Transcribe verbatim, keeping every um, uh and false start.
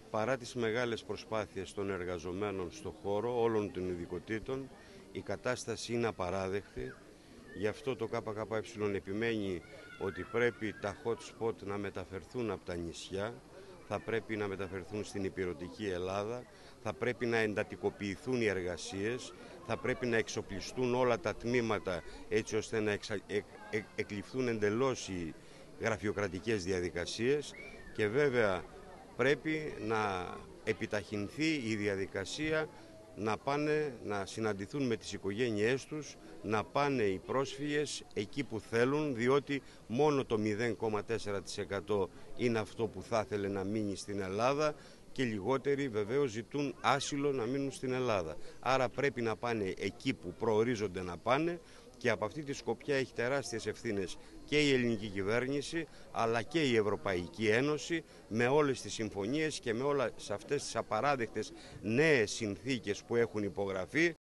Παρά τις μεγάλες προσπάθειες των εργαζομένων στο χώρο όλων των ειδικοτήτων, η κατάσταση είναι απαράδεκτη. Γι' αυτό το ΚΚΕ επιμένει ότι πρέπει τα hot spot να μεταφερθούν από τα νησιά, θα πρέπει να μεταφερθούν στην ηπειρωτική Ελλάδα, θα πρέπει να εντατικοποιηθούν οι εργασίες, θα πρέπει να εξοπλιστούν όλα τα τμήματα έτσι ώστε να εξα... ε... Ε... εκλειφθούν εντελώς οι γραφειοκρατικές διαδικασίες και βέβαια πρέπει να επιταχυνθεί η διαδικασία να πάνε να συναντηθούν με τις οικογένειές τους, να πάνε οι πρόσφυγες εκεί που θέλουν, διότι μόνο το μηδέν κόμμα τέσσερα τοις εκατό είναι αυτό που θα ήθελε να μείνει στην Ελλάδα και λιγότεροι βεβαίως ζητούν άσυλο να μείνουν στην Ελλάδα. Άρα πρέπει να πάνε εκεί που προορίζονται να πάνε και από αυτή τη σκοπιά έχει τεράστιες ευθύνες και η ελληνική κυβέρνηση αλλά και η Ευρωπαϊκή Ένωση με όλες τις συμφωνίες και με όλες αυτές τις απαράδεκτες νέες συνθήκες που έχουν υπογραφεί.